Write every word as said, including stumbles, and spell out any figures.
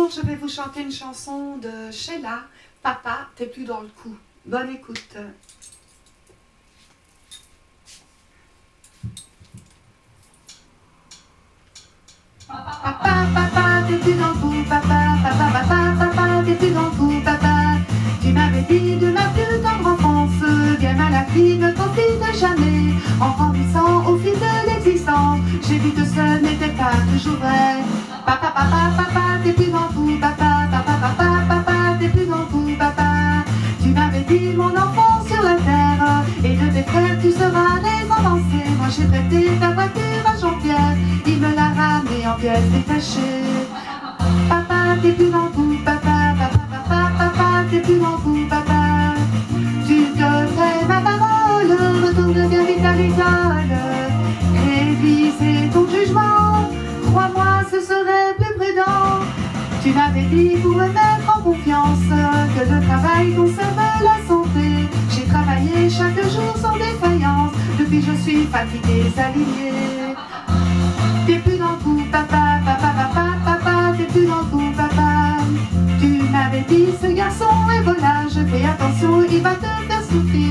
Bonjour, je vais vous chanter une chanson de Sheila. Papa, t'es plus dans le coup. Bonne écoute. Papa, papa, t'es plus dans le coup. Papa, papa, papa, papa, t'es plus dans le coup. Papa, tu m'avais dit de ma plus tendre enfance, bien mal acquis, ne profite jamais. En grandissant au fil de l'existence, j'ai vu que ce n'était pas toujours vrai. Papa, papa, papa, t'es plus dans le coup. Papa, papa, papa, papa, t'es plus dans le coup. Papa, tu m'avais dit mon enfant sur la terre, et de tes frères tu seras récompensé. Moi j'ai prêté ta voiture à Jean-Pierre, il me l'a ramené en pièces détachées. Papa, t'es plus dans le coup. Papa, papa, papa, papa, t'es plus dans le coup. Papa, tu devrais ma parole, retourne bien vite à l'école, réviser ton jugement, crois-moi ce serait plus prudent. Tu m'avais dit pour me mettre en confiance que le travail conserve la santé. J'ai travaillé chaque jour sans défaillance, depuis je suis fatiguée, alignée. T'es plus dans le coup, papa, papa, papa, papa, t'es plus dans le coup, papa. Tu m'avais dit ce garçon est volage, fais attention, il va te faire souffrir.